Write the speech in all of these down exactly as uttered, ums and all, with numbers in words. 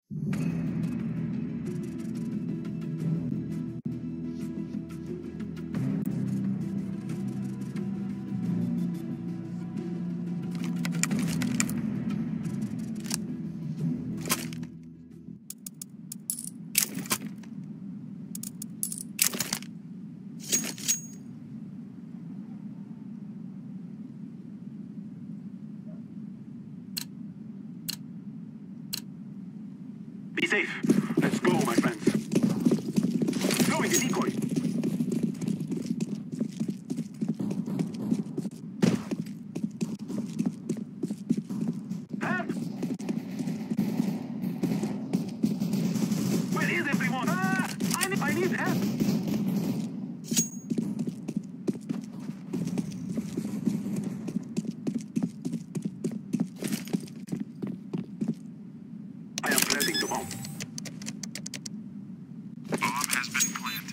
Be safe. Let's go, my friends. Throwing the decoy. Help! Where is everyone? Ah! I need, I need help! I am planting the bomb. Bomb has been planted.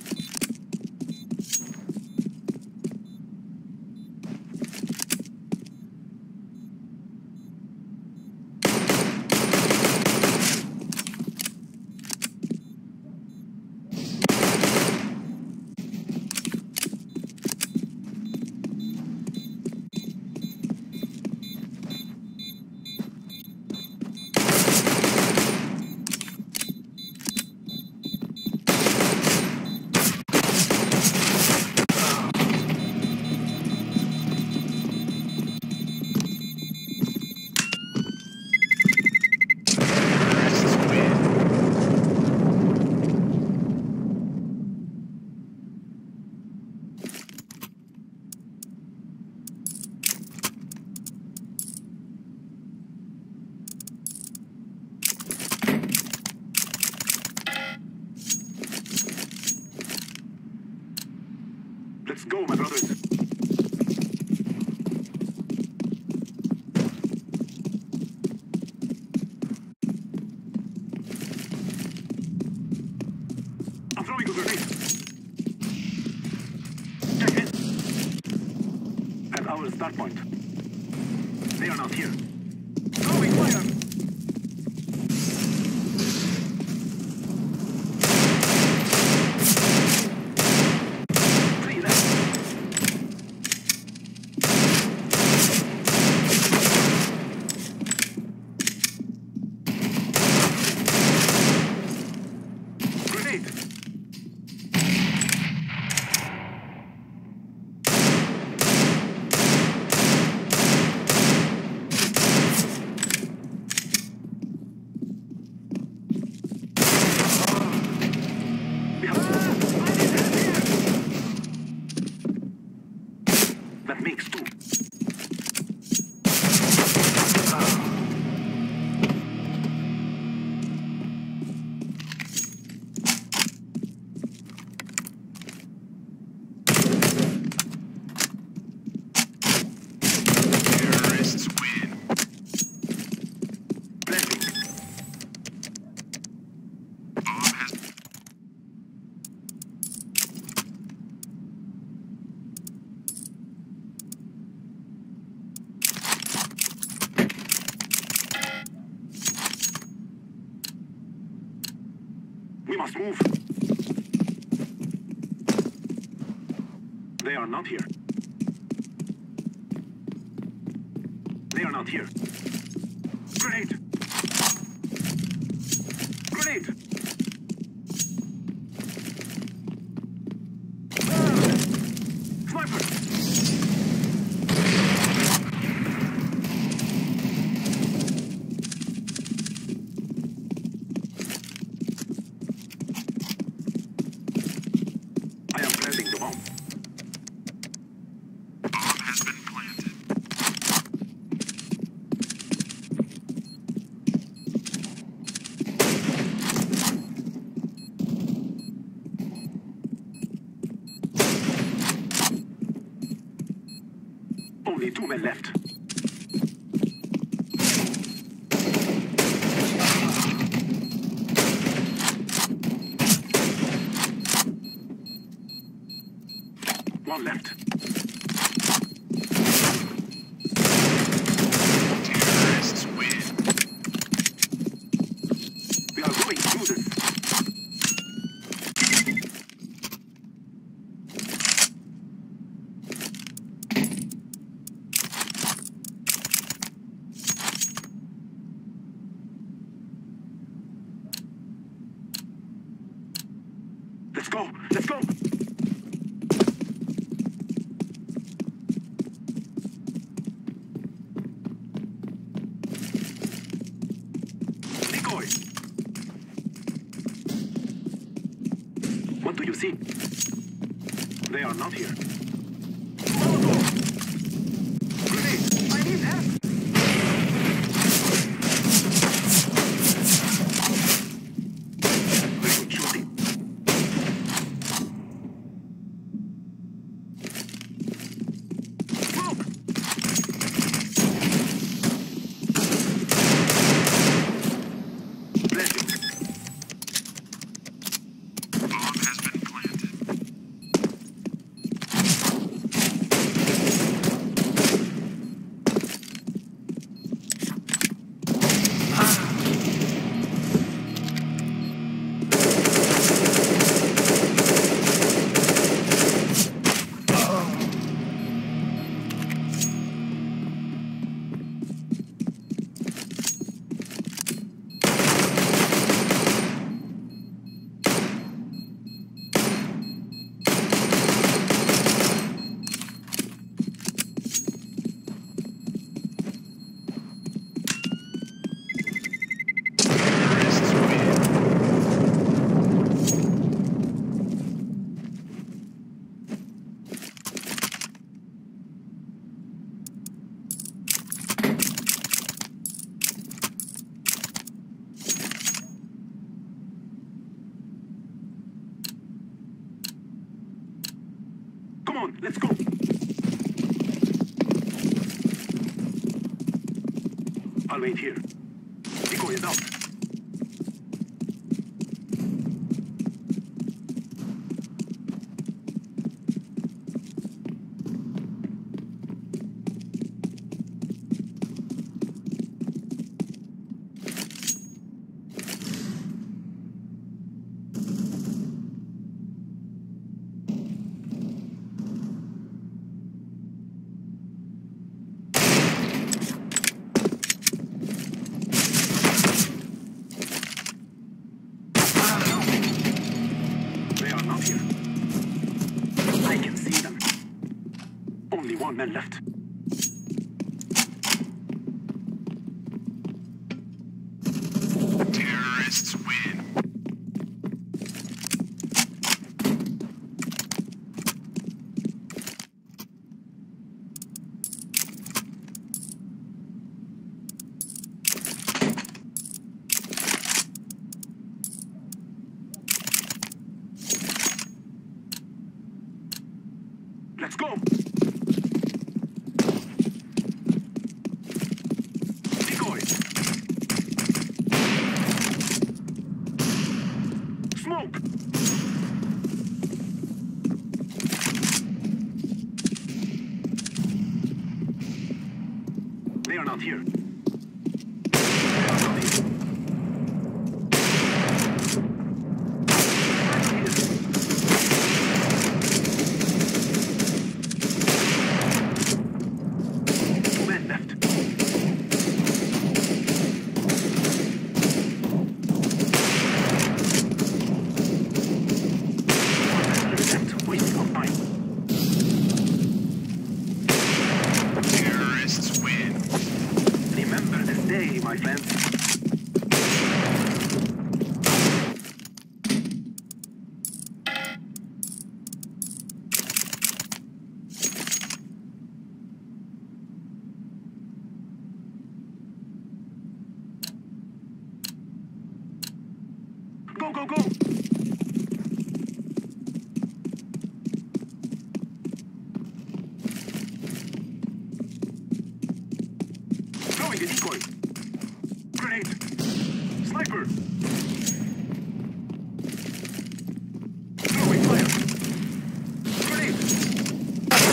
Let's go, my brothers. I'm throwing a grenade. Check in. At our start point. They are not here. Throwing fire. That makes two. Terrorists win. Planting. Bomb has We must move. They are not here. They are not here. Grenade! Grenade! Ah! Sniper! I am planting the bomb. bomb has been planted. Only two men left. One left. Terrorists win. Let's go! Let's go! Decoy! What do you see? They are not here. Molotov! Grenade! I need help! Very good shooting. Smoke! Bless you. Bomb has been planted. Terrorists win. Come on, let's go! I'll wait here. Decoy is out. They are not here. I can see them. Only one man left. Terrorists win. Let's go! Decoy! Smoke! They are not here. They are not here. Two men left. Left, wasting of time. Terrorists win. Remember this day, my friends. Go, go, go! Throwing a decoy. Grenade. Sniper. Throwing fire. Grenade.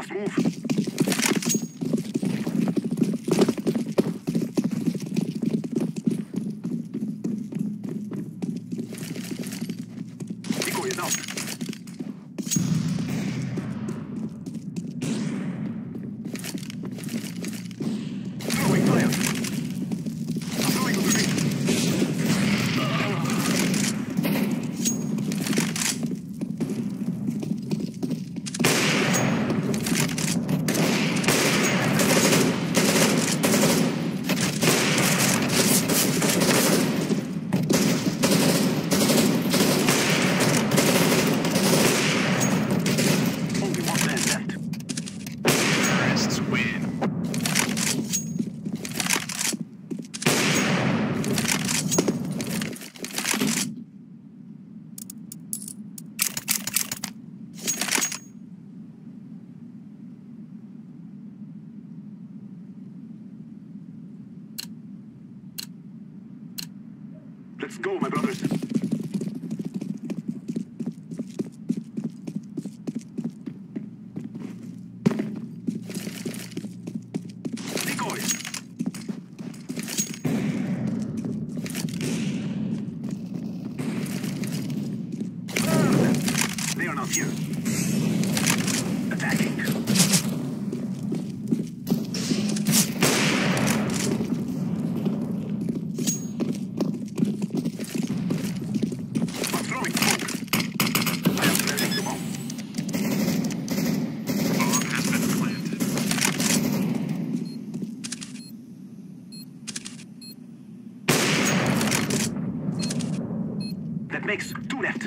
must move. Decoy is out. Throwing fire. Throwing grenade. Let's go, my brothers. Decoy. Ah, they are not here. Attacking. That makes two left.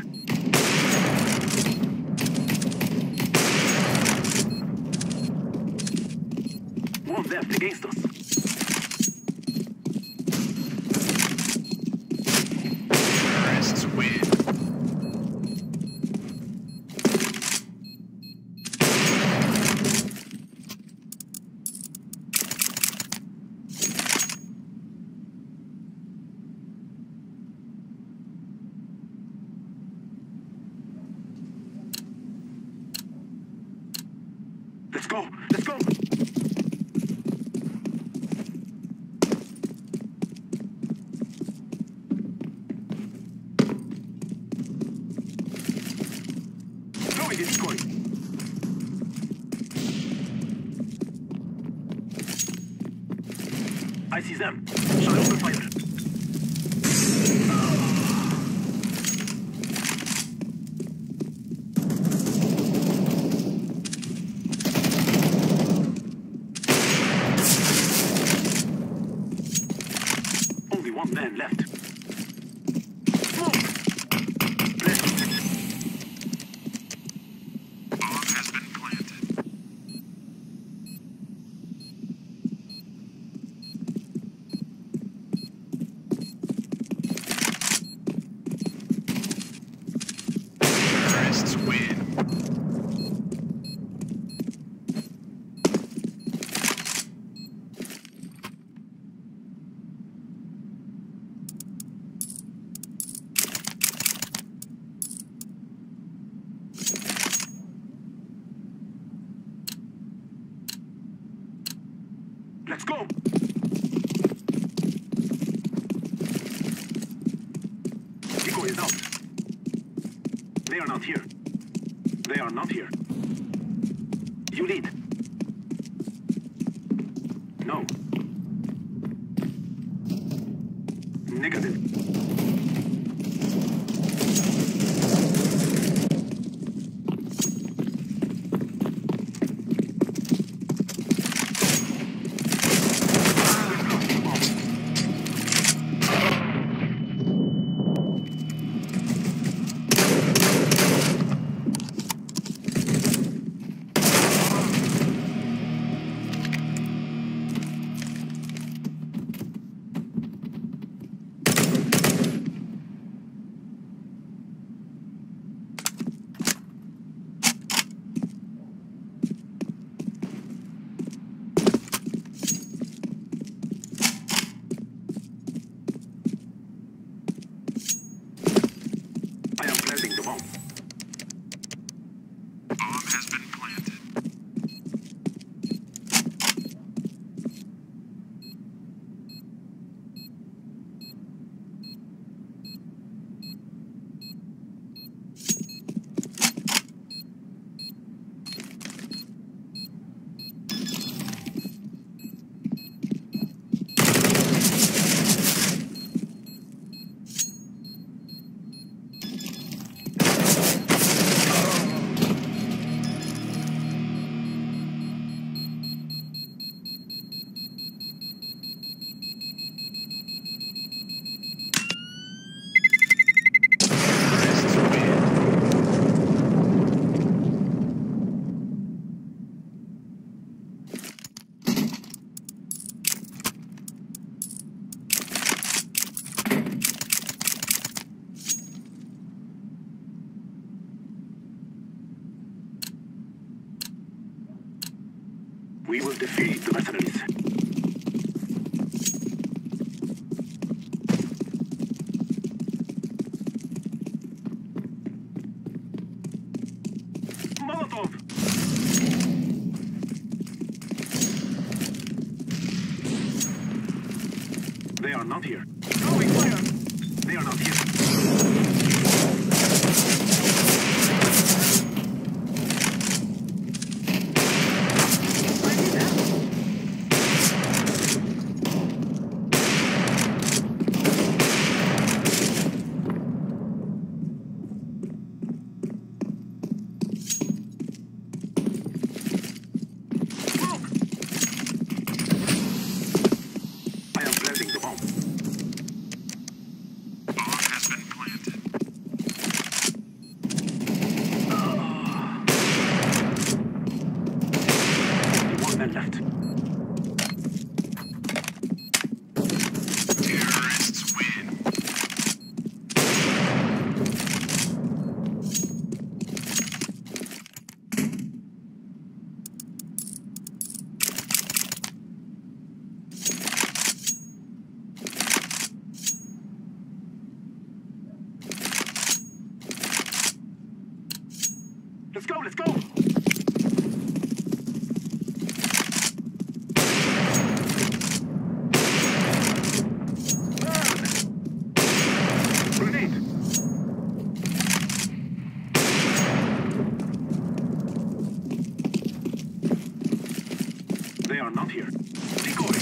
One left against us. Terrorists win. Let's go! Let's go! Throwing a decoy! I see them. Shall I open fire? One man left. Smoke! Bomb has been planted. Terrorists win. Let's go! Decoy is out. They are not here. They are not here. You lead. No. Negative. I am planting the bomb. Bomb has been planted. We will defeat the mercenaries. Molotov! They are not here. Throwing fire! They are not here. Let's go, let's go! Grenade! They are not here. Decoy!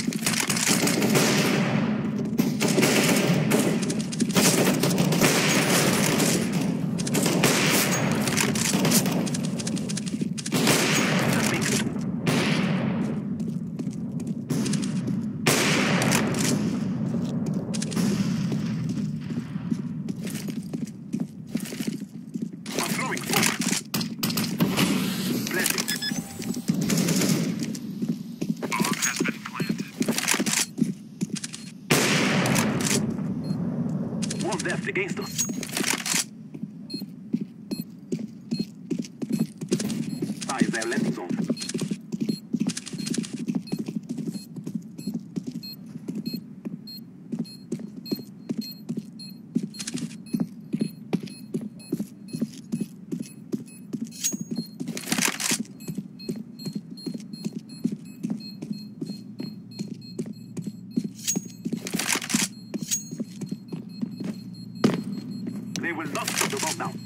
One left against us. Ah, is their landing zone. They will not stop the bomb now.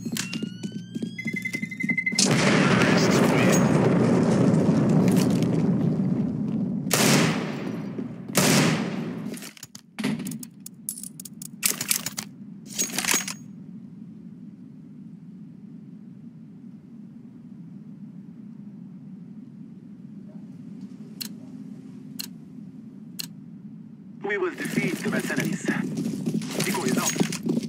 We will defeat the mercenaries. Decoy is out.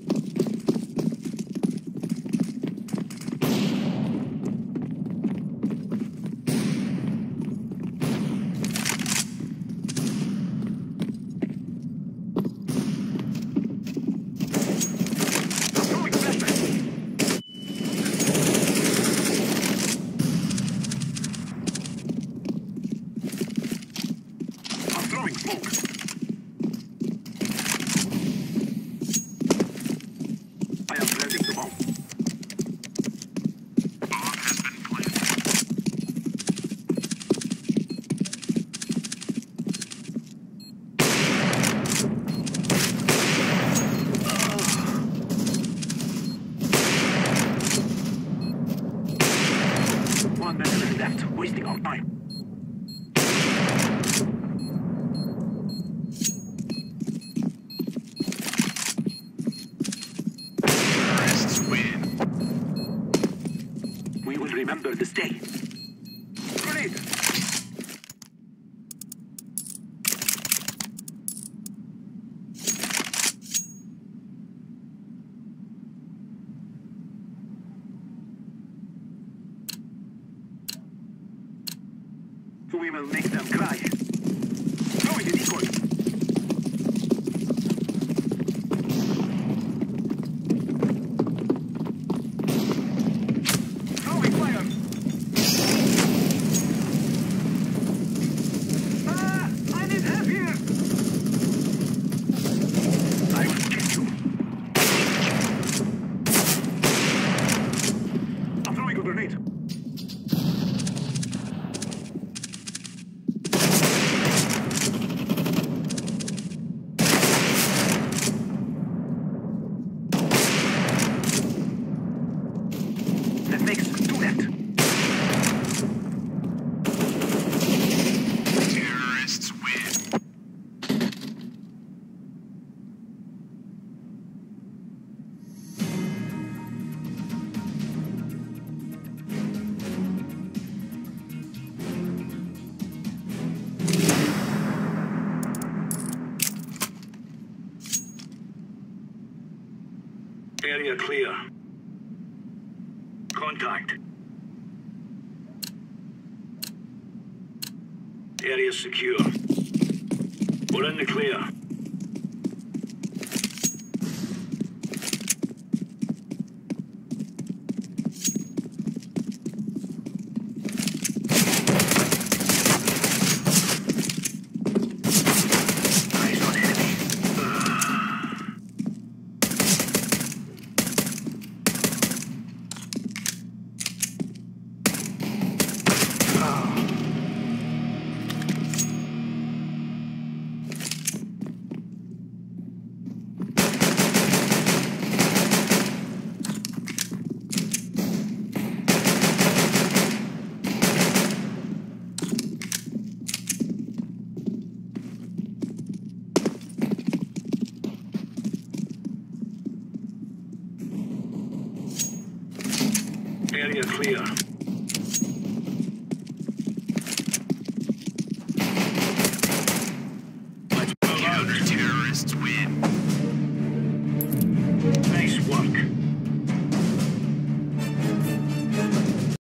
One minute left, wasting our time. Terrorists win. We will remember this day. Grenade! We will make them cry. Throwing the decoy. Throwing fire. Area clear. Contact. Area secure. We're in the clear. Eyes on enemy. Area clear.